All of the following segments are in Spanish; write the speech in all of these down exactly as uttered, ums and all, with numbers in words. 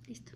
Listo.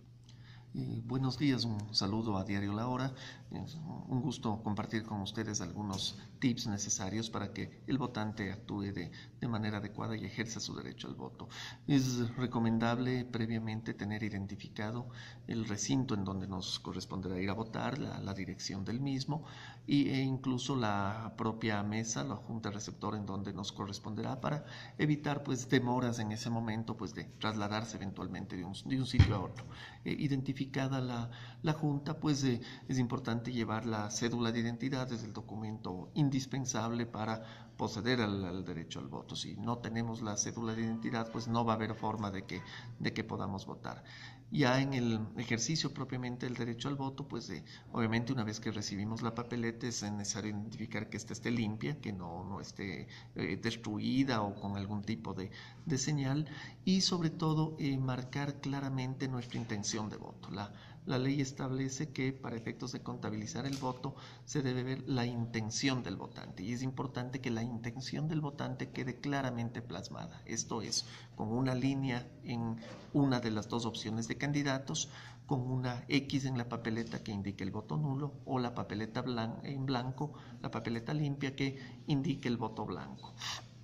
Eh, buenos días, un saludo a Diario La Hora. Es un gusto compartir con ustedes algunos tips necesarios para que el votante actúe de, de manera adecuada y ejerza su derecho al voto. Es recomendable previamente tener identificado el recinto en donde nos corresponderá ir a votar, la, la dirección del mismo y, e incluso la propia mesa, la junta receptora en donde nos corresponderá para evitar pues demoras en ese momento pues de trasladarse eventualmente de un, de un sitio a otro. Eh, identificada la, la junta, pues eh, es importante llevar la cédula de identidad, es el documento indispensable para proceder al, al derecho al voto. Si no tenemos la cédula de identidad, pues no va a haber forma de que, de que podamos votar. Ya en el ejercicio propiamente del derecho al voto, pues eh, obviamente una vez que recibimos la papeleta es necesario identificar que ésta esté limpia, que no, no esté eh, destruida o con algún tipo de, de señal y sobre todo eh, marcar claramente nuestra intención de voto. La, la ley establece que para efectos de contabilizar el voto se debe ver la intención del votante y es importante que la intención del votante quede claramente plasmada. Esto es, con una línea en una de las dos opciones de candidatos, con una X en la papeleta que indique el voto nulo o la papeleta blan en blanco, la papeleta limpia que indique el voto blanco.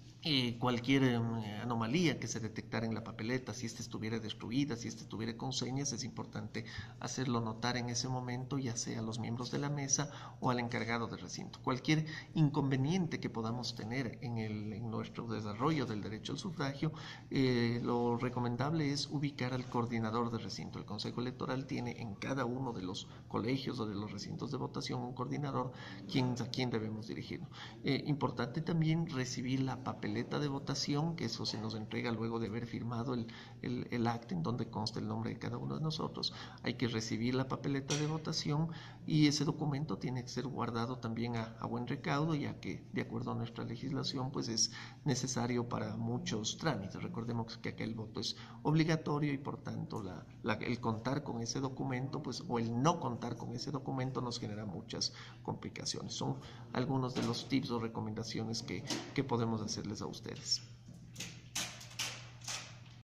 Eh, cualquier eh, anomalía que se detectara en la papeleta, si ésta estuviera destruida, si ésta estuviera con señas, es importante hacerlo notar en ese momento, ya sea a los miembros de la mesa o al encargado del recinto. Cualquier inconveniente que podamos tener en, el, en nuestro desarrollo del derecho al sufragio, eh, lo recomendable es ubicar al coordinador del recinto. El Consejo Electoral tiene en cada uno de los colegios o de los recintos de votación un coordinador quien, a quien debemos dirigirnos. Eh, importante también recibir la papeleta de votación, que eso se nos entrega luego de haber firmado el, el, el acta en donde consta el nombre de cada uno de nosotros. Hay que recibir la papeleta de votación y ese documento tiene que ser guardado también a, a buen recaudo, ya que de acuerdo a nuestra legislación pues es necesario para muchos trámites. Recordemos que acá el voto es obligatorio y por tanto la, la, el contar con ese documento pues o el no contar con ese documento nos genera muchas complicaciones. Son algunos de los tips o recomendaciones que, que podemos hacerles a ustedes.